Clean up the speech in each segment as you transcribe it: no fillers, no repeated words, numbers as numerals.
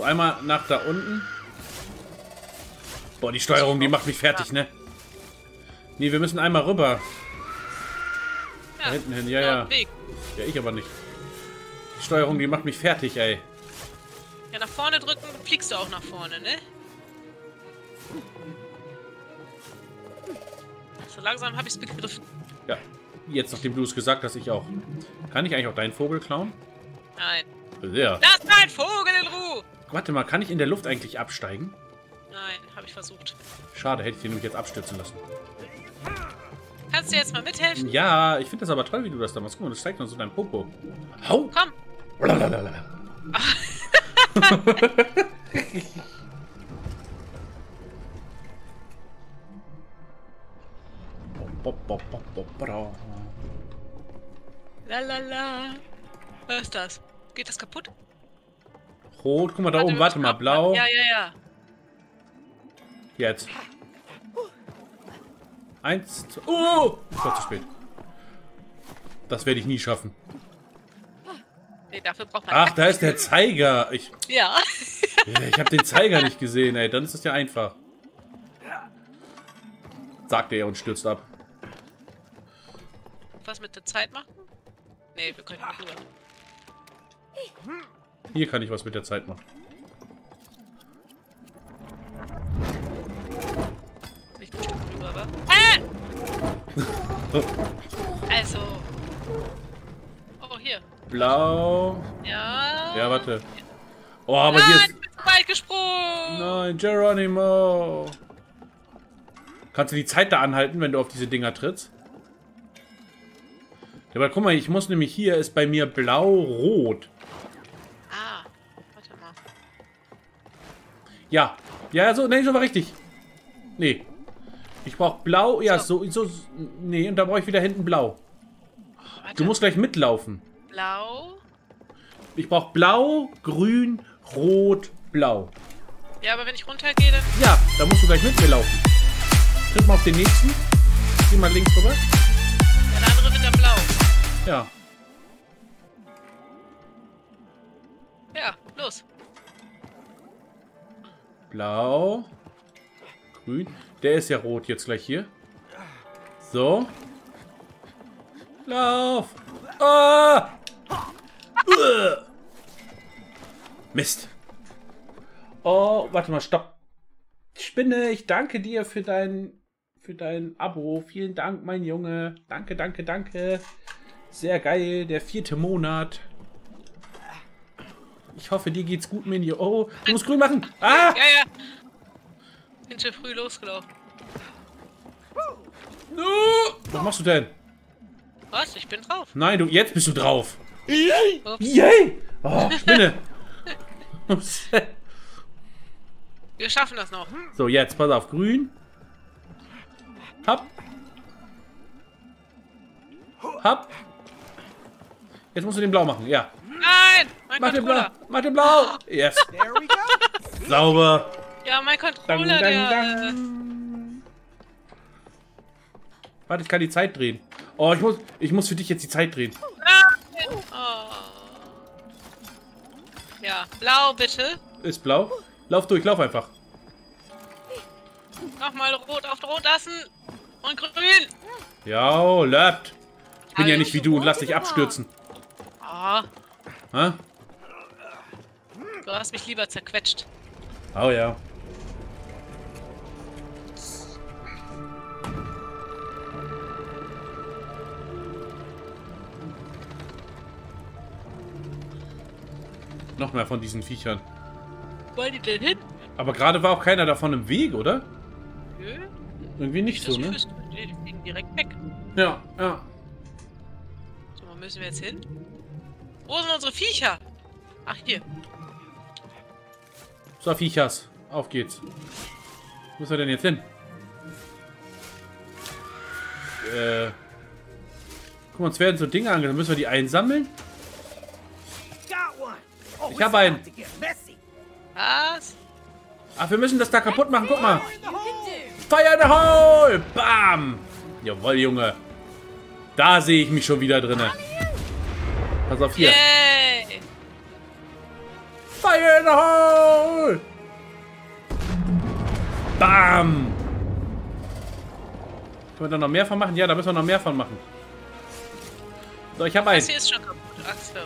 einmal nach da unten. Boah, die Steuerung, die macht mich fertig, ne? Nee, wir müssen einmal rüber. Ja, Da hinten hin, ja. Weg. Ja, ich aber nicht. Die Steuerung, die macht mich fertig, ey. Ja, nach vorne drücken, fliegst du auch nach vorne, ne? So langsam habe ich es begriffen. Ja, jetzt nachdem du es gesagt hast, ich auch. Kann ich eigentlich auch deinen Vogel klauen? Nein. Ja. Lass meinen Vogel in Ruhe! Warte mal, kann ich in der Luft eigentlich absteigen? Nein, habe ich versucht. Schade, hätte ich den nämlich jetzt abstürzen lassen. Kannst du jetzt mal mithelfen? Ja, ich finde das aber toll, wie du das da machst. Guck mal, das zeigt uns so dein Popo. Hau! Komm! Blablabla. Lalala. Was ist das? Geht das kaputt? Rot, guck mal da oben, warte mal, blau. Ja, ja, ja. Jetzt. 1, 2. Oh! Ich war zu spät. Das werde ich nie schaffen. Nee, dafür braucht man... Ach, da ist der Zeiger. Ich Ja. habe den Zeiger nicht gesehen, ey. Dann ist das ja einfach. Sagt er und stürzt ab. Was mit der Zeit machen? Nee, wir können nicht rüber. Hier kann ich was mit der Zeit machen. Nicht bestimmt rüber, aber... Also... Oh, hier. Blau. Ja. Ja, warte. Oh, aber Nein, hier ich ist... bin zu weit gesprungen. Nein, Geronimo. Kannst du die Zeit da anhalten, wenn du auf diese Dinger trittst? Ja, aber guck mal, ich muss nämlich hier, ist bei mir blau-rot. Ah, warte mal. Ja. Ja, so, nee, so war richtig. Nee. Ich brauche blau, ja, so, nee, und da brauche ich wieder hinten blau. Warte. Du musst gleich mitlaufen. Blau. Ich brauche blau, grün, rot, blau. Ja, aber wenn ich runtergehe, dann... Ja, da musst du gleich mit mir laufen. Tritt mal auf den nächsten. Geh mal links rüber. Ja, der andere wird dann blau. Ja. Ja, los. Blau. Grün. Der ist ja rot jetzt gleich hier. So. Lauf. Ah! Mist. Oh, warte mal, stopp. Spinne, ich danke dir für dein Abo. Vielen Dank, mein Junge. Danke, danke, danke. Sehr geil, der 4. Monat. Ich hoffe, dir geht's gut, Mini. Oh, du musst grün machen. Ah! Ja, ja. Bin schon früh losgelaufen. Was machst du denn? Was? Ich bin drauf. Nein, jetzt bist du drauf. Ups. Yay! Oh, Spinne. Wir schaffen das noch. So, jetzt, pass auf, grün. Hopp. Hopp. Jetzt musst du den blau machen, ja. Nein! Mein Mach den blau, Controller. mach den blau. Yes. There we go. Sauber. Ja, mein Controller, der... Warte, ich kann die Zeit drehen. Oh, ich muss für dich jetzt die Zeit drehen. Nein! Oh. Ja, blau bitte. Ist blau. Lauf durch, lauf einfach. Nochmal rot auf rot lassen. Und grün. Ja, läuft. Ich bin ja nicht wie du und lass dich abstürzen. Oh, Ha? du hast mich lieber zerquetscht. Oh ja. Noch mehr von diesen Viechern. Wo wollen die denn hin? Aber gerade war auch keiner davon im Weg, oder? Nö. Irgendwie nicht so, ne? Die fliegen direkt weg. Ja, ja. So, wo müssen wir jetzt hin? Wo sind unsere Viecher? Ach, hier. So, Viechers. Auf geht's. Wo ist er denn jetzt hin? Guck mal, uns werden so Dinge angenommen. Müssen wir die einsammeln? Got one. Oh, Ich it's hab einen. about to get messy. Was? Ach, wir müssen das da kaputt machen. Guck mal. In the hole. Fire in the hole! Bam! Jawohl, Junge. Da sehe ich mich schon wieder drinne. Pass auf hier. Yay! Fire in the hole! Bam! Können wir da noch mehr von machen? Ja, da müssen wir noch mehr von machen. So, ich habe einen. Das hier ist schon kaputt. Axel.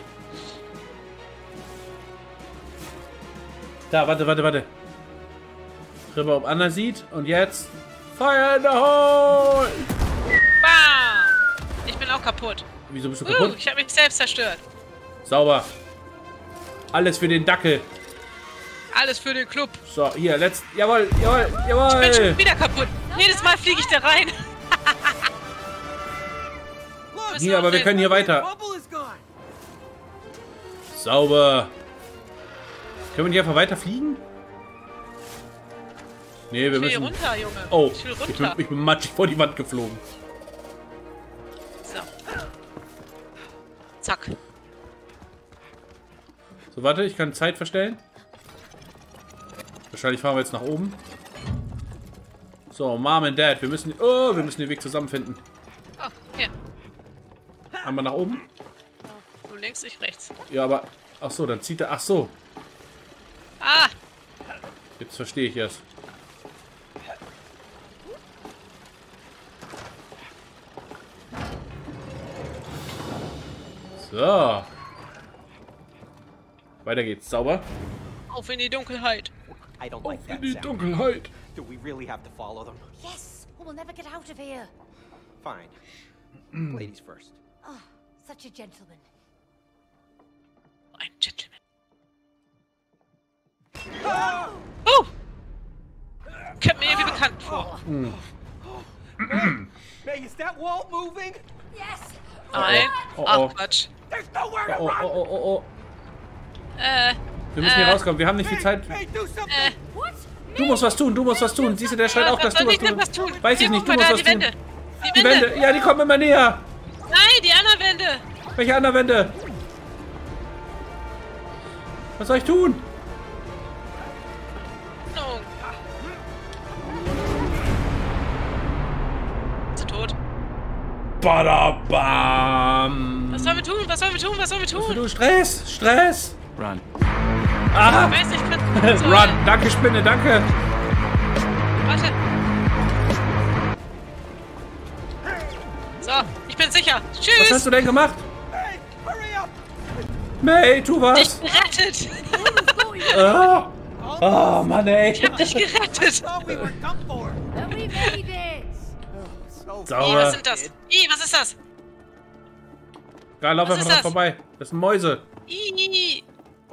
Da, warte. Rüber, ob Anna sieht. Und jetzt. Fire in the hole! Bam! Ich bin auch kaputt. Wieso bist du kaputt? Ich habe mich selbst zerstört. Sauber. Alles für den Dackel. Alles für den Club. So, hier, let's. Jawohl. Ich bin schon wieder kaputt. Jedes Mal fliege ich da rein. Hier, aber wir können hier weiter. Bubble is gone. Sauber. Können wir hier einfach weiter fliegen? Nee, wir Ich will hier müssen. runter, Junge. Oh, Ich will runter. ich bin matschig vor die Wand geflogen. So. Zack. So, warte, ich kann Zeit verstellen. Wahrscheinlich fahren wir jetzt nach oben. So, Mom und Dad, wir müssen den Weg zusammenfinden. Oh, hier. Einmal nach oben. Du links, ich rechts. Ja, aber. Ach so, dann zieht er. Ach so, Ah! jetzt verstehe ich es. So. Weiter geht's. Sauber. Auf in die Dunkelheit. I don't like that In die sound. Dunkelheit. Do we really have to follow them? Yes, or we'll never get out of here. Fine. Ladies first. Oh, such a gentleman. Ein Gentleman. Oh! Kommt mir irgendwie bekannt vor. Hey, is that wall moving? Yes. Nein. Oh, oh. Ach, Quatsch. There's nowhere to Oh, run. oh, oh, oh. Äh, Wir müssen hier rauskommen. Wir haben nicht viel Zeit. Hey, do something. What? Du musst was tun. Du musst was tun. Siehst du, der schreit auch, dass du soll was ich denn tun. was tun? Weiß ich Hier, nicht. guck Du mal musst da, was die tun. Wände. Die Wände. Ja, die kommen immer näher. Nein, die anderen Wände. Welche anderen Wände? Was soll ich tun? Oh. Ist sie tot? Badabam. Was sollen wir tun? Was sollen wir tun? Was sollen wir tun? Du Stress. Stress. Run. Ah. Ich weiß nicht, was Run. Danke, Spinne. Danke. Warte. So, ich bin sicher. Was Tschüss. hast du denn gemacht? Hey, hurry up. May, tu was. Dich gerettet. Ah. Oh, Mann, ey. Ich hab dich gerettet. Thought we were done for. And we made it. So Sauber. Was sind das? Was ist das? Geil, lauf Was einfach ist dran das? vorbei. Das sind Mäuse. Ih.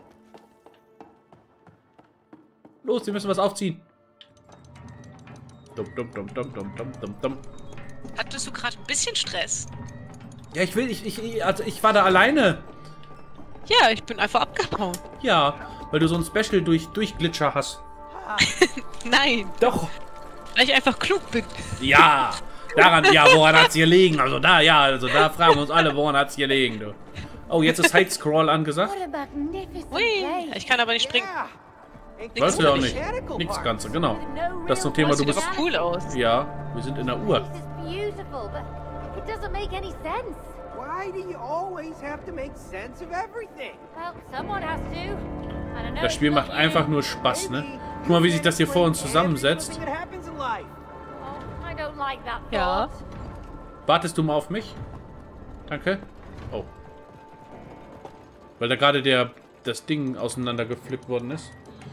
Los, die müssen was aufziehen. Dum, dum, dum, dum, dum, dum, dum, dum. Hattest du gerade ein bisschen Stress? Ja, ich war da alleine. Ja, ich bin einfach abgehauen. Ja, weil du so ein Special durch Glitcher hast. Nein, Doch. weil ich einfach klug bin. Ja, daran, ja, woran hat's gelegen? Also da fragen wir uns alle, woran hat's gelegen, du. Oh, jetzt ist Side-Scroll angesagt. What a magnificent Ui, place. ich kann aber nicht springen. Yeah. Ain't Weißt that du auch the nicht. mechanical Nichts part? Ganze, genau. No Das zum real Thema, Das du sieht bist... aber cool aus. Ja, wir sind in der Uhr. This is beautiful, but it doesn't make any sense. Why do you always have to make sense of everything? Well, someone has to. And I know Das Spiel it's macht not einfach you. nur Spaß, ne? Maybe Guck mal, wie sich you das hier vor uns explain zusammensetzt. everything that happens in life. Oh, I don't like that Ja. thought. Wartest du mal auf mich? Danke. Oh. Weil da gerade das Ding auseinandergepflückt worden ist.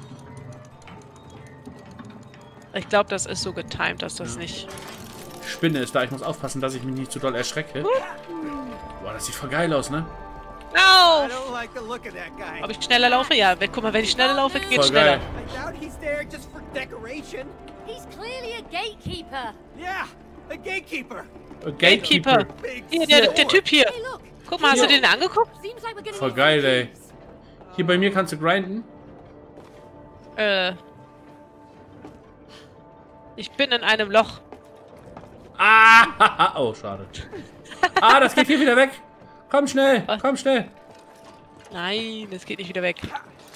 Ich glaube, das ist so getimed, dass das nicht... Spinne ist da. Ich muss aufpassen, dass ich mich nicht zu doll erschrecke. Boah, das sieht voll geil aus, ne? I Auf! don't like the look of that guy. Ob ich schneller laufe? Ja, guck mal, wenn ich schneller laufe, geht's Voll schneller. geil. I doubt he's there just for decoration. He's clearly a gatekeeper. Yeah, a gatekeeper. Gatekeeper. Big Hier, der sword. Typ hier. Hey, look. Guck mal, hast du den angeguckt? Seems like we're gonna Voll need geil, some ey. keys. Hier bei mir kannst du grinden. Ich bin in einem Loch. Ah! Oh, schade. Ah, das geht hier wieder weg. Komm schnell, Was? komm schnell. Nein, das geht nicht wieder weg.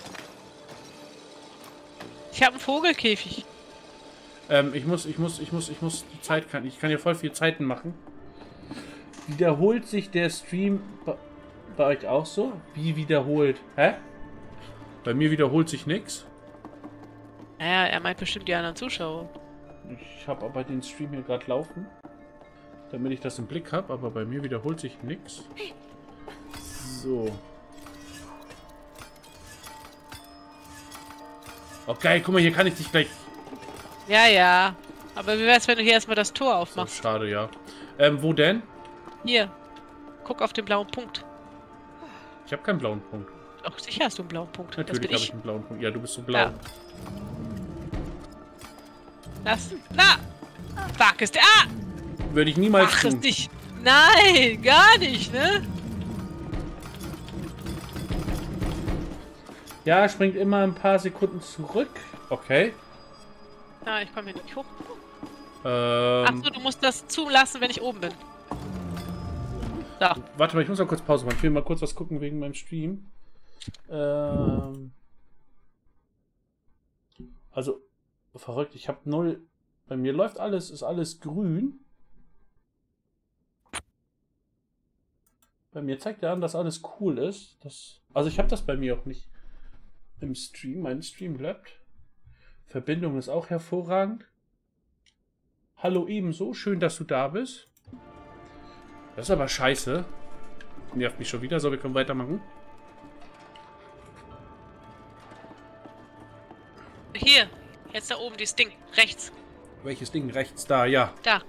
Ich habe einen Vogelkäfig. Ich muss die Zeit ich kann hier voll viel Zeiten machen. Wiederholt sich der Stream bei euch auch so? Wie wiederholt? Hä? Bei mir wiederholt sich nichts. Naja, er meint bestimmt die anderen Zuschauer. Ich habe aber den Stream hier gerade laufen, damit ich das im Blick habe, aber bei mir wiederholt sich nichts. So. Oh geil, guck mal, hier kann ich dich gleich... Ja, ja. Aber wie wär's, wenn du hier erstmal das Tor So, aufmachst? schade, ja. Wo denn? Hier. Guck auf den blauen Punkt. Ich habe keinen blauen Punkt. Doch, sicher hast du einen blauen Punkt. Natürlich habe das ich bin einen blauen Punkt. Ja, du bist so blau. Ja. Das. Na! Fuck ist der. Ah! Würde ich niemals Mach es tun. nicht! Nein! Gar nicht, ne? Ja, springt immer ein paar Sekunden zurück. Okay. Ja, ich komme hier nicht hoch. Ähm, Achso, du musst das zulassen, wenn ich oben bin. Da. Warte mal, ich muss mal kurz Pause machen. Ich will mal kurz was gucken wegen meinem Stream. Also, verrückt, ich habe 0. Bei mir läuft alles, ist alles grün. Bei mir zeigt er an, dass alles cool ist. Also ich habe das bei mir auch nicht im Stream. Mein Stream bleibt. Verbindung ist auch hervorragend. Hallo ebenso, schön, dass du da bist. Das ist aber scheiße. Nervt mich schon wieder. So, wir können weitermachen. Hier. Jetzt da oben, dieses Ding. Rechts. Welches Ding? Rechts da, ja. Da.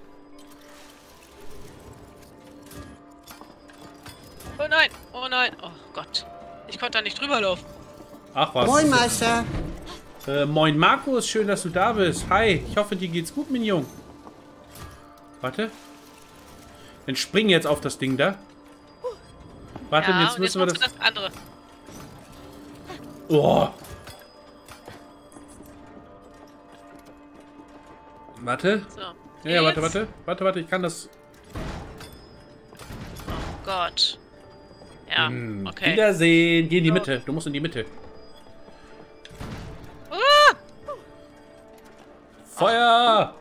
Oh nein. Oh nein. Oh Gott. Ich konnte da nicht drüber laufen. Ach was. Moin, Meister. Moin Markus, schön, dass du da bist. Hi, ich hoffe, dir geht's gut, mein Junge. Warte. Dann spring jetzt auf das Ding da. Warte, Ja, jetzt und müssen wir musst das... du das andere. Oh. Warte. So. Ja, Jetzt. warte, ich kann das... Oh Gott. Ja, okay. Wiedersehen. Geh in die Mitte. Du musst in die Mitte. Ah! Feuer!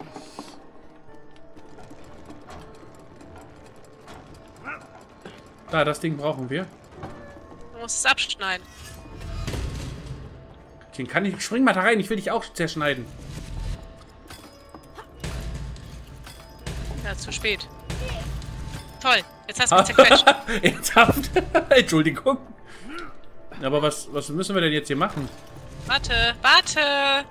Da, das Ding brauchen wir. Du musst es abschneiden. Den kann ich... Spring mal da rein, ich will dich auch zerschneiden. Ja, zu spät. Toll, jetzt hast du mich zerquetscht. Ernsthaft? Entschuldigung. Aber was müssen wir denn jetzt hier machen? Warte, warte.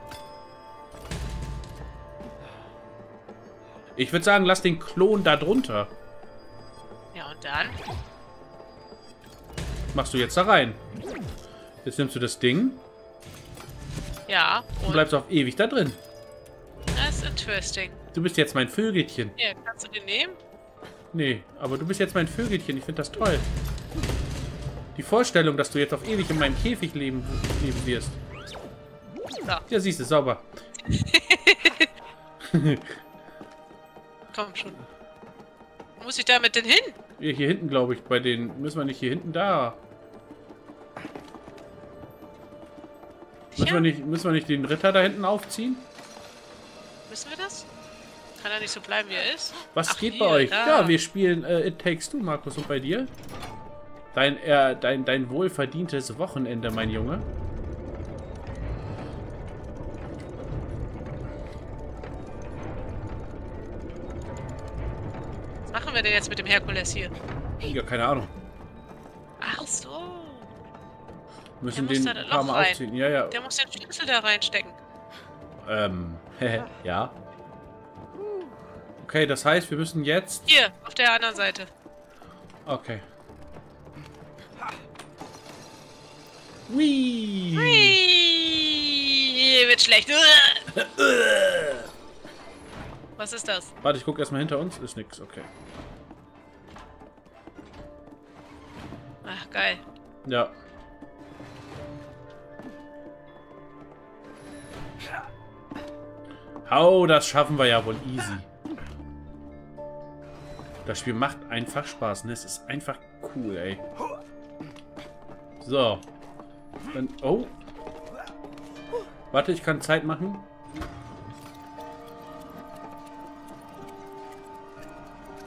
Ich würde sagen, lass den Klon da drunter. Ja, und dann? Machst du jetzt da rein. Jetzt nimmst du das Ding Ja, und und bleibst auf ewig da drin. das ist interesting. Du bist jetzt mein Vögelchen. Hier, kannst du den nehmen? Nee, aber du bist jetzt mein Vögelchen. Ich finde das toll. Die Vorstellung, dass du jetzt auf ewig in meinem Käfig leben wirst. So, Ja, siehst du, sauber. komm schon. Wo muss ich damit denn hin? Hier hinten, glaube ich, bei den... Müssen wir nicht hier hinten da... Tja, Müssen wir nicht den Ritter da hinten aufziehen? müssen wir das? Kann er nicht so bleiben, wie er ist? Was Ach, geht hier, bei euch? da. Ja, wir spielen It Takes Two, Markus. Und bei dir? Dein wohlverdientes Wochenende, mein Junge. Was machen wir denn jetzt mit dem Herkules hier? Ja, keine Ahnung. Ach so. Wir müssen Der muss den da ein paar Loch Mal rein. aufziehen. Ja, ja. Der muss den Schlüssel da reinstecken. Ja. Okay, das heißt, wir müssen jetzt... Hier, auf der anderen Seite. Okay. Whee! Hui, wird schlecht. Was ist das? Warte, ich gucke erstmal hinter uns. Ist nix, okay. Ach, geil. Ja. Hau, das schaffen wir ja wohl easy. Das Spiel macht einfach Spaß, ne? Es ist einfach cool, ey. So. Dann, oh. Warte, ich kann Zeit machen.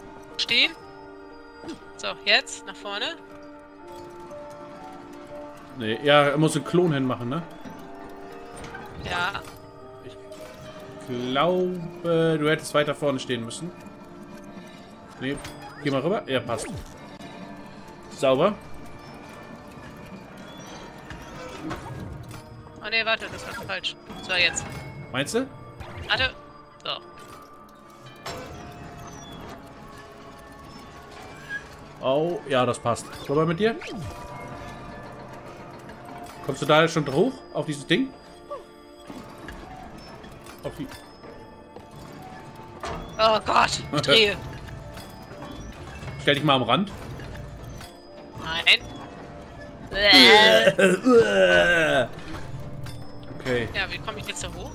Stehen. So, jetzt nach vorne. Nee, ja, er muss einen Klon hinmachen, ne? Ja. Ich glaube, du hättest weiter vorne stehen müssen. Nee, geh mal rüber. Ja, passt. Sauber. Oh ne, warte, das war falsch. So, jetzt. Meinst du? Warte. So. Oh, ja, das passt. Rüber mit dir. Kommst du da schon hoch? Auf dieses Ding? Auf die... Oh Gott, ich drehe. Stell dich mal am Rand. Nein. Okay. Ja, wie komme ich jetzt da hoch?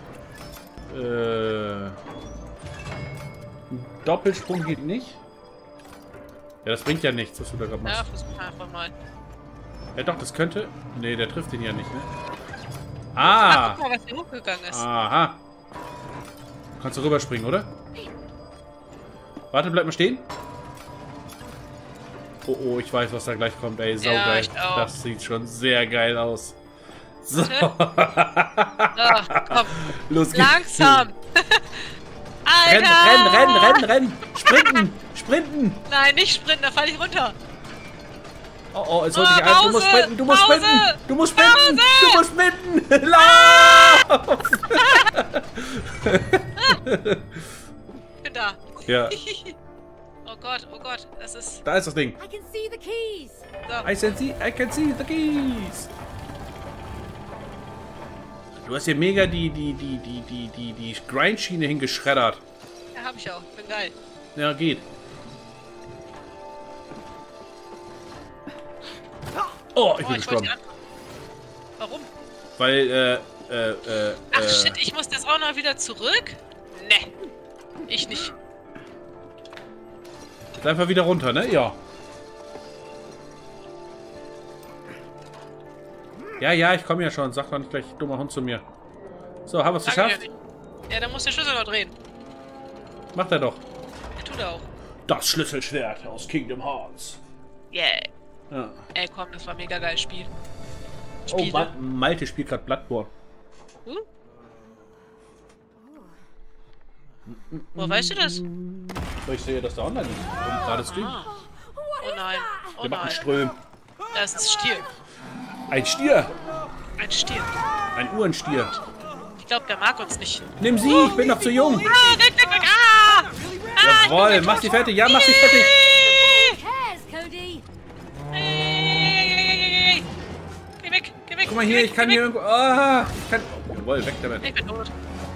Ein Doppelsprung geht nicht. Ja, das bringt ja nichts, was du da gerade Ja, machst. versuch einfach mal. Ja doch, das könnte... Nee, der trifft ihn ja nicht, ne? Ach, Ah! guck mal, was hier hochgegangen ist. Aha. Kannst du rüberspringen, oder? Warte, bleib mal stehen. Oh, oh, ich weiß, was da gleich kommt, ey. Saugeil. Ja, ich auch. Das sieht schon sehr geil aus. So. Ach, komm. Los geht's. Langsam. Renn, Alter! renn, renn, renn, renn. Sprinten, sprinten. Nein, nicht sprinten, da falle ich runter. Oh, oh, es holt dich ein. Du musst Pause, sprinten, du musst Pause, sprinten. Du musst sprinten, Pause. du musst sprinten. Lauf! Ich bin da. Ja, Oh Gott, das ist... da ist das Ding. I can see the keys. So. I can see the keys. Du hast hier mega die Grindschiene hingeschreddert. Ja, hab ich auch. Bin geil. Ja, geht. Oh, ich bin Oh, ich wollte gestorben. die an... Warum? Weil, Ach shit, ich muss das auch noch wieder zurück? Ne. Ich nicht. einfach wieder runter, ne? Ja. Ja, ja, ich komme ja schon. Sag doch nicht gleich dummer Hund zu mir. So, haben wir es Sag ich ja geschafft? nicht. Ja, dann muss der Schlüssel noch drehen. Macht er doch. Der tut er auch. Das Schlüsselschwert aus Kingdom Hearts. Yeah. Ja. Ey, komm, das war ein mega geiles Spiel. Oh, Spiele. Malte spielt gerade Bloodborne. Wo weißt du das? So, ich sehe, dass da online ist. Und gerade Stream. Ah. Oh nein. Oh Wir machen nein. Ström. Das ist ein Stier. Ein Stier. Ein Stier. Ein Uhrenstier. Ich glaube, der mag uns nicht. Nimm sie, ich bin noch zu jung. Ah, weg, weg, weg. Ah! Jawohl, mach sie fertig. Ja, mach sie fertig. Who cares, Cody? Ey! Geh weg, geh weg. Guck mal hier, ich kann hier irgendwo... Ah, ich kann... Jawohl, weg damit. Ich bin tot.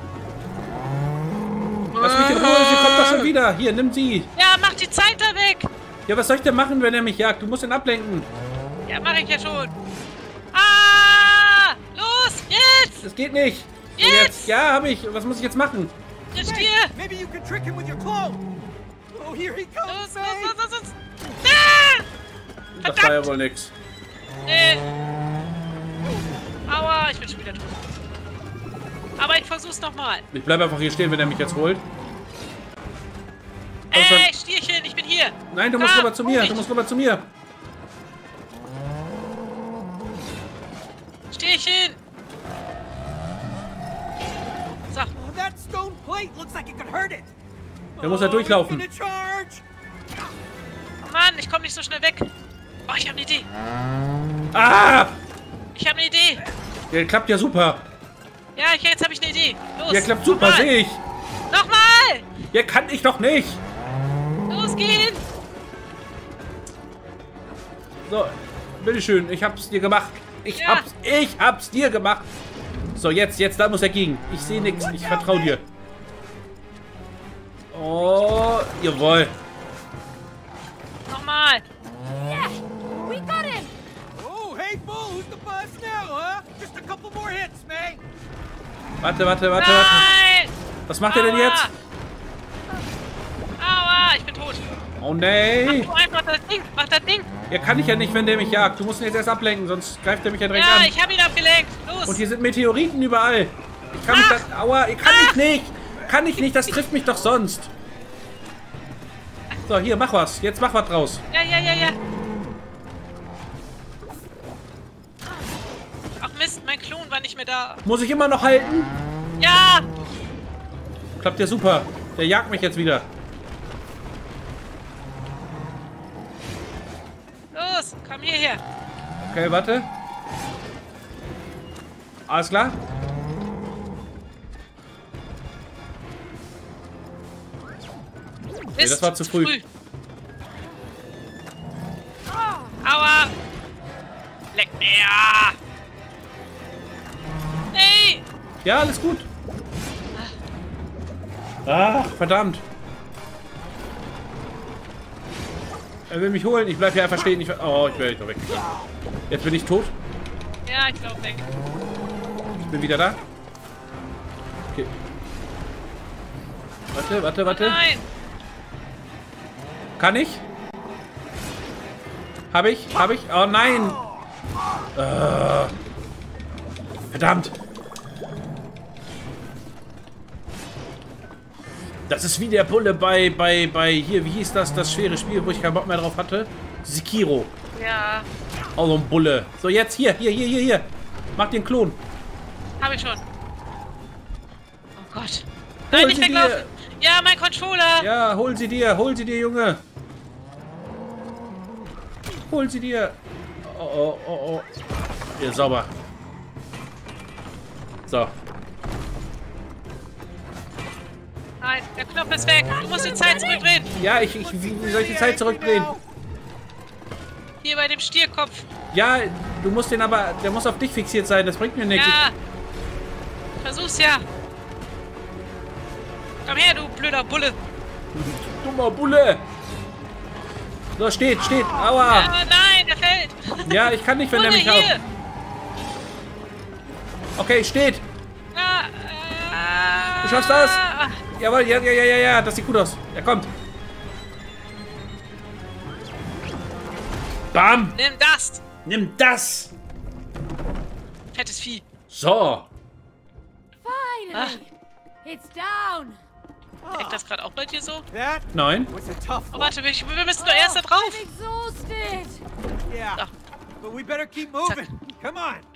Lass mich in Ruhe, sie kommt doch schon wieder. Hier, nimm sie. Ja, mach die Zeit da weg. Ja, was soll ich denn machen, wenn er mich jagt? Du musst ihn ablenken. Ja, mach ich ja schon. Ah! Los, jetzt! Das geht nicht. So, Jetzt! Ja, hab ich. Was muss ich jetzt machen? Der Stier! Maybe you can trick him with your clone. Oh, here he comes, Los, los, May. los, los, los! Ah! Das war ja wohl nix. Nee. Aua, ich bin schon wieder tot. Aber ich versuch's nochmal. Ich bleib einfach hier stehen, wenn er mich jetzt holt. Komm schon. Ey, Stierchen, ich bin hier. Nein, du musst Komm, rüber zu mir. hol Du mich. musst rüber zu mir. Stierchen. So, Oh, that stone plate looks like it could hurt it. Da muss er durchlaufen. Gonna charge. Mann, ich komme nicht so schnell weg. Oh, ich habe eine Idee. Ah! Ich habe eine Idee. Der klappt ja super. Ja, jetzt habe ich eine Idee. Los. Der klappt super, nochmal. sehe ich. Nochmal. Der kann ich doch nicht. Los, geh hin. So, bitteschön. Ich hab's dir gemacht. Ich Ja. hab's dir gemacht. So, jetzt, da muss er gegen. Ich sehe nichts. Ich vertraue dir. Oh, jawohl. Nochmal. Yeah, we got him. Oh, hey, Bull, who's the boss now, huh? Just a couple more hits, May. Warte. Nein. Was macht er denn jetzt? Aua, ich bin tot. Oh, nee. Mach einfach das Ding. Mach das Ding. Ja, kann ich ja nicht, wenn der mich jagt. Du musst ihn jetzt erst ablenken, sonst greift er mich ja direkt Ja, an. ich habe ihn abgelenkt. Los. Und hier sind Meteoriten überall. Ich kann mich das... Aua, kann ich nicht. Kann ich nicht, das trifft mich doch sonst. So, hier, mach was. Jetzt mach was draus. Ja. mehr da. Muss ich immer noch halten? Ja! Klappt ja super. Der jagt mich jetzt wieder. Los, komm hierher. Okay, warte. Alles klar? Mist, das war zu früh. Aua! Leck mir! Ey! Ja, alles gut. Ach, verdammt. Er will mich holen. Ich bleib hier einfach stehen. Oh, ich werde weggegangen. Jetzt bin ich tot. Ja, ich glaube weg. Ich bin wieder da. Okay. Warte. Nein! Kann ich? Hab ich? Oh nein! Verdammt! Das ist wie der Bulle bei hier, wie hieß das schwere Spiel, wo ich keinen Bock mehr drauf hatte? Sekiro. Ja, Auch so ein Bulle. So, jetzt hier. Mach den Klon. hab ich schon. Oh Gott. Nein, nicht sie dir. weglaufen! Ja, mein Controller! Ja, hol sie dir, Junge. Hol sie dir. Oh. Ja, sauber. So. Nein, der Knopf ist weg. Du musst die Zeit zurückdrehen. Ja, wie soll ich die Zeit zurückdrehen? Hier bei dem Stierkopf. Ja, du musst den aber, der muss auf dich fixiert sein, das bringt mir nichts. Ja. Versuch's ja. Komm her, du blöder Bulle. Dummer Bulle. So, steht. Aua. Aber nein, der fällt. Ja, ich kann nicht, wenn der Bulle, mich haut. hier. Okay, steht. Du schaffst das. Jawohl, ja, das sieht gut aus. Er kommt. Bam. Nimm das. Nimm das. Fettes Vieh. So. Finally! It's down! Eckt das gerade auch bei dir so? That Nein. was a tough Oh, one. warte, wir müssen nur erst da drauf. I'm exhausted! Yeah. Ah. But we better keep moving. Come on.